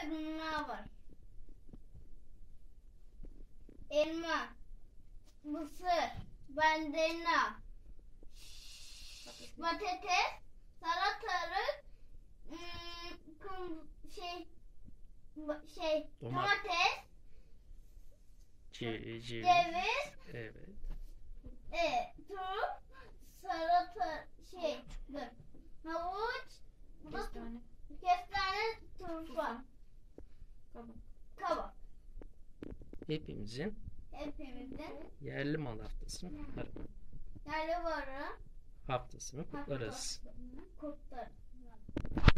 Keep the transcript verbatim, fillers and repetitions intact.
ürünler var. Elma, mısır, mandalina, patates, salatalık, ım, kum, şey, ba- şey, Domat- domates, Ce- ceviz. ceviz, Evet. e, turp, salata, şey, dur, havuç, bu da Kestane. kestane, turpa, Kabak. kabak. Hepimizin Hepimizin yerli mal haftasını kutlarız. yerli varı Haftasını kutlarız. kutlarız.